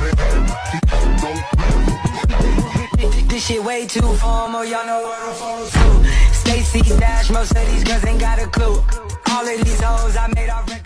This shit way too formal, y'all know where to follow to. Stacy Dash, most of these girls ain't got a clue. All of these hoes I made already.